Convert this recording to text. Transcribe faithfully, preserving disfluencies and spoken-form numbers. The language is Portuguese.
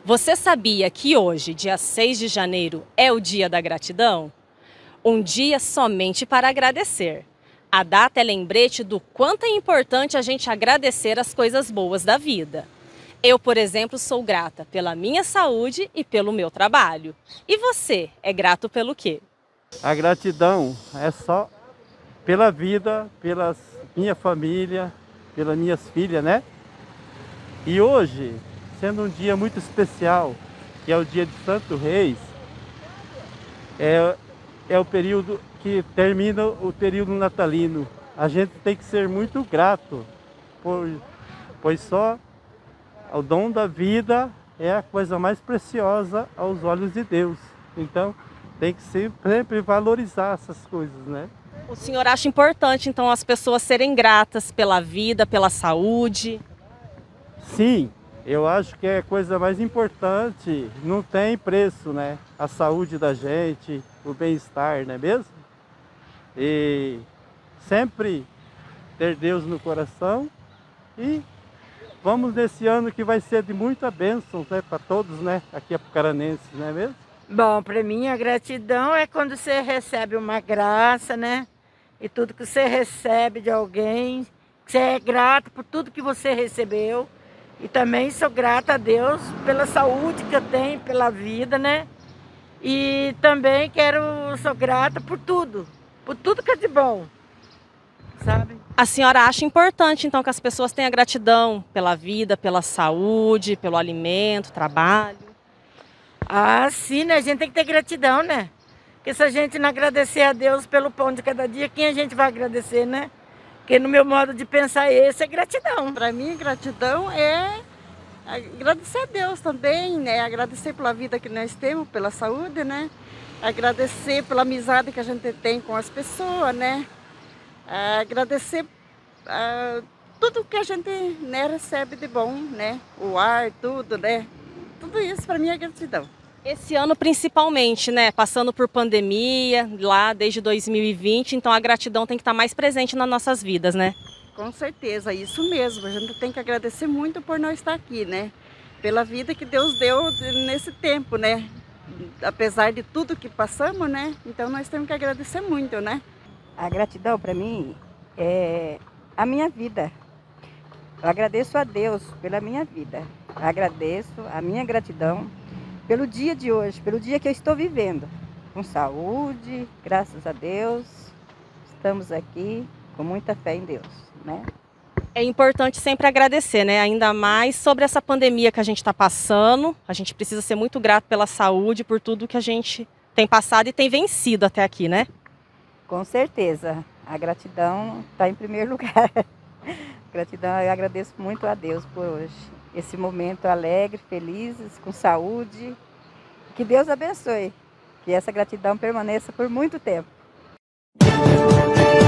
Você sabia que hoje, dia seis de janeiro, é o Dia da Gratidão? Um dia somente para agradecer. A data é lembrete do quanto é importante a gente agradecer as coisas boas da vida. Eu, por exemplo, sou grata pela minha saúde e pelo meu trabalho. E você, é grato pelo quê? A gratidão é só pela vida, pela minha família, pelas minhas filhas, né? E hoje, sendo um dia muito especial, que é o dia de Santo Reis, é, é o período que termina o período natalino. A gente tem que ser muito grato, por, pois só o dom da vida é a coisa mais preciosa aos olhos de Deus. Então, tem que sempre valorizar essas coisas, né? O senhor acha importante, então, as pessoas serem gratas pela vida, pela saúde? Sim, eu acho que é a coisa mais importante, não tem preço, né? A saúde da gente, o bem-estar, não é mesmo? E sempre ter Deus no coração e vamos nesse ano que vai ser de muita bênção, né, para todos, né, aqui apucaranenses, não é mesmo? Bom, para mim a gratidão é quando você recebe uma graça, né? E tudo que você recebe de alguém, que você é grato por tudo que você recebeu. E também sou grata a Deus pela saúde que eu tenho, pela vida, né? E também quero, sou grata por tudo, por tudo que é de bom, sabe? A senhora acha importante, então, que as pessoas tenham gratidão pela vida, pela saúde, pelo alimento, trabalho? Ah, sim, né? A gente tem que ter gratidão, né? Porque se a gente não agradecer a Deus pelo pão de cada dia, quem a gente vai agradecer, né? Porque no meu modo de pensar esse é gratidão. Para mim, gratidão é agradecer a Deus também, né? Agradecer pela vida que nós temos, pela saúde, né? Agradecer pela amizade que a gente tem com as pessoas, né? Agradecer uh, tudo que a gente, né, recebe de bom, né? O ar, tudo, né? Tudo isso para mim é gratidão. Esse ano principalmente, né? Passando por pandemia, lá desde dois mil e vinte, então a gratidão tem que estar mais presente nas nossas vidas, né? Com certeza, isso mesmo. A gente tem que agradecer muito por nós estar aqui, né? Pela vida que Deus deu nesse tempo, né? Apesar de tudo que passamos, né? Então nós temos que agradecer muito, né? A gratidão para mim é a minha vida. Eu agradeço a Deus pela minha vida. Eu agradeço a minha gratidão pelo dia de hoje, pelo dia que eu estou vivendo. Com saúde, graças a Deus, estamos aqui com muita fé em Deus, né? É importante sempre agradecer, né? Ainda mais sobre essa pandemia que a gente está passando. A gente precisa ser muito grato pela saúde, por tudo que a gente tem passado e tem vencido até aqui, né? Com certeza. A gratidão está em primeiro lugar. Gratidão, eu agradeço muito a Deus por hoje. Esse momento alegre, felizes, com saúde. Que Deus abençoe. Que essa gratidão permaneça por muito tempo.